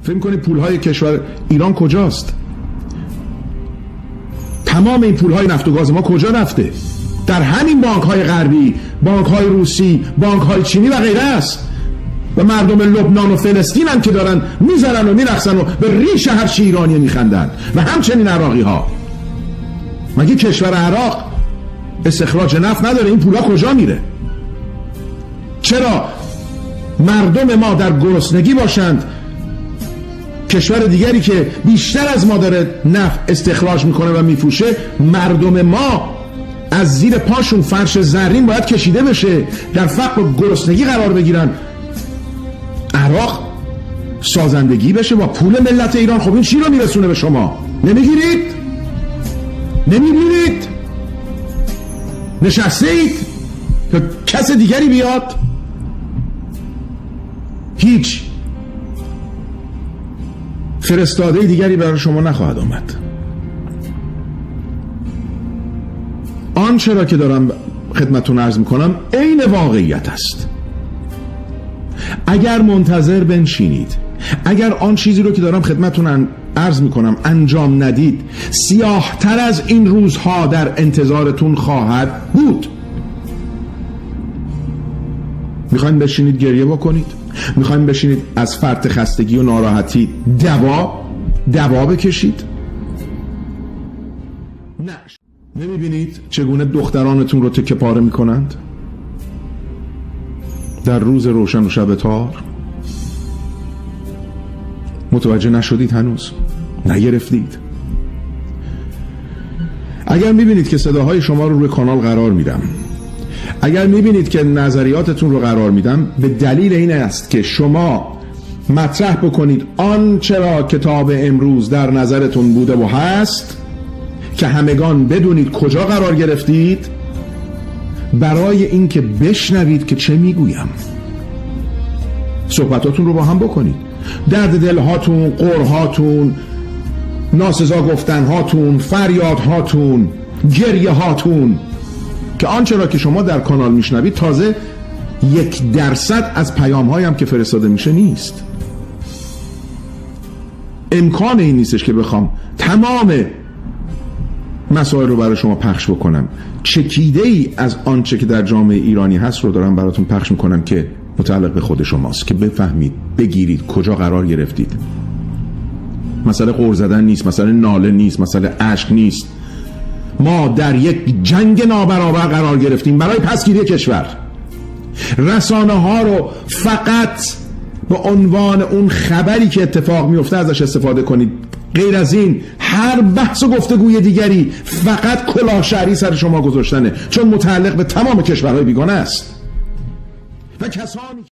فکر می‌کنید پولهای کشور ایران کجاست؟ تمام این پولهای نفت و گاز ما کجا رفته؟ در همین بانک‌های غربی، بانک‌های روسی، بانک‌های چینی و غیره است. و مردم لبنان و فلسطین هم که دارن میذارن و میرقصن و به ریش هر چی ایرانی میخندن و همچنین عراقی ها. مگه کشور عراق استخراج نفت نداره؟ این پولا کجا میره؟ چرا مردم ما در گرسنگی باشند، کشور دیگری که بیشتر از ما داره نفت استخراج میکنه و میفروشه، مردم ما از زیر پاشون فرش زرین باید کشیده بشه، در فقر و گرسنگی قرار بگیرن، عراق سازندگی بشه با پول ملت ایران؟ خب این چی رو میرسونه به شما؟ نمیگیرید؟ نمیبینید؟ نشسته اید که کس دیگری بیاد؟ هیچ فرستاده دیگری برای شما نخواهد آمد. آنچه را که دارم خدمتتون عرض میکنم عین واقعیت است. اگر منتظر بنشینید، اگر آن چیزی رو که دارم خدمتتون عرض میکنم انجام ندید، سیاه‌تر از این روزها در انتظارتون خواهد بود. میخواین بشینید گریه بکنید؟ میخواین بشینید از فرط خستگی و ناراحتی دوا بکشید؟ نه. نمیبینید چگونه دخترانتون رو تکه پاره میکنند در روز روشن و شب تار؟ متوجه نشدید؟ هنوز نگرفتید؟ اگر میبینید که صداهای شما رو روی کانال قرار میدم، اگر میبینید که نظریاتتون رو قرار میدم، به دلیل این است که شما مطرح بکنید آنچه را کتاب امروز در نظرتون بوده و هست، که همگان بدونید کجا قرار گرفتید، برای اینکه بشنوید که چه میگویم. صحبتاتون رو با هم بکنید، درد دلهاتون، قرهاتون، ناسزا گفتنهاتون، فریادهاتون، گریه هاتون، که آنچه را که شما در کانال میشنوید تازه 1% از پیام هایم که فرستاده میشه نیست. امکان این نیستش که بخوام تمام مسائل رو برای شما پخش بکنم. چکیده ای از آنچه که در جامعه ایرانی هست رو دارم براتون پخش میکنم که متعلق به خود شماست، که بفهمید، بگیرید کجا قرار گرفتید. مسئله غر زدن نیست، مسئله ناله نیست، مسئله اشک نیست. ما در یک جنگ نابرابر قرار گرفتیم برای پسگیری کشور. رسانه ها رو فقط به عنوان اون خبری که اتفاق میفته ازش استفاده کنید. غیر از این هر بحث و گفتگوی دیگری فقط کلاه شهری سر شما گذاشتنه، چون متعلق به تمام کشورهای بیگانه است و کسانی